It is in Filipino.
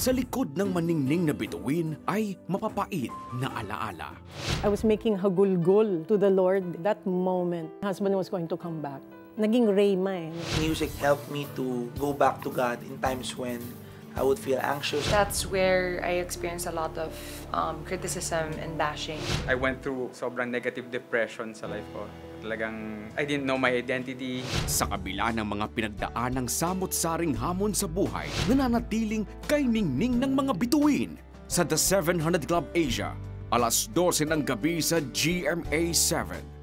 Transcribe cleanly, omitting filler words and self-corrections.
Sa likod ng maningning na bituin ay mapapait na alaala. I was making hagulgol to the Lord. That moment, husband was going to come back. Naging rhema eh. Music helped me to go back to God in times when I would feel anxious. That's where I experienced a lot of criticism and bashing. I went through sobrang negative depression sa life ko. Talagang I didn't know my identity. Sa kabila ng mga pinagdaanang samot-saring hamon sa buhay, nananatiling kay ningning ng mga bituin. Sa The 700 Club Asia, alas 12 ng gabi sa GMA 7.